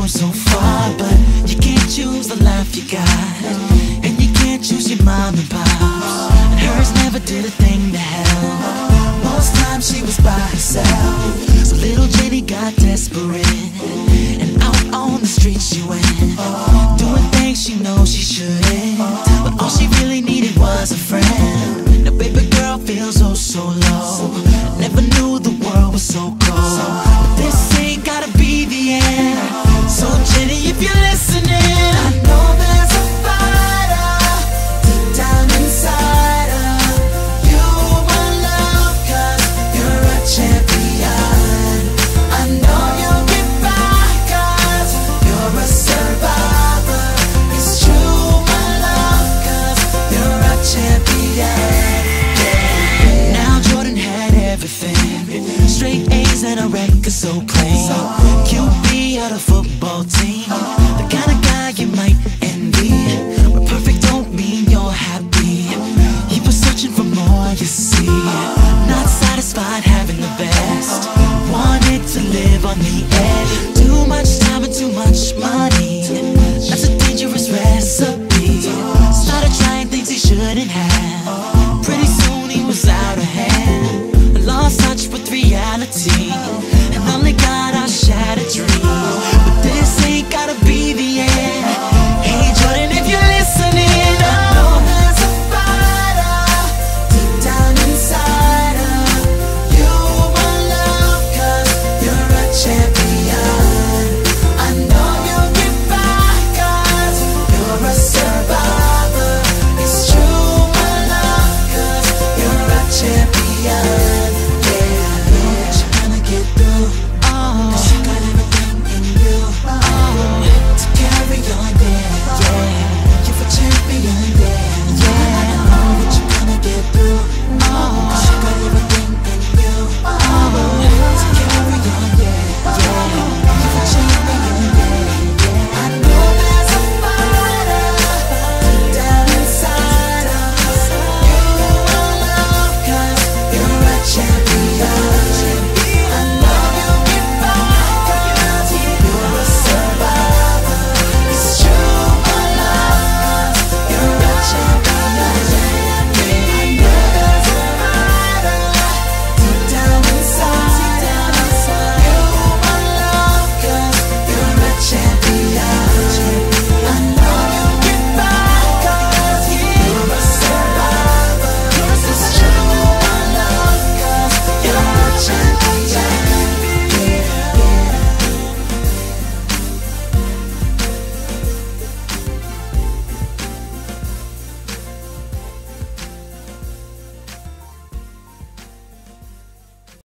going so far, but you can't choose the life you got, and you can't choose your mom and pops. And hers never did a thing to help. Most times she was by herself. So little Jenny got desperate, and out on the street she went, doing things she knows she shouldn't. But all she really needed was a friend. Now baby girl feels oh so low. Never knew the world was so cold. But this ain't gotta be the end. So Jenny, if you're listening, I know there's a fighter deep down inside of you, my love, 'cause you're a champion. I know you'll get by 'cause you're a survivor. It's true, my love, 'cause you're a champion. Now Jordan had everything, straight A's and a record so clean.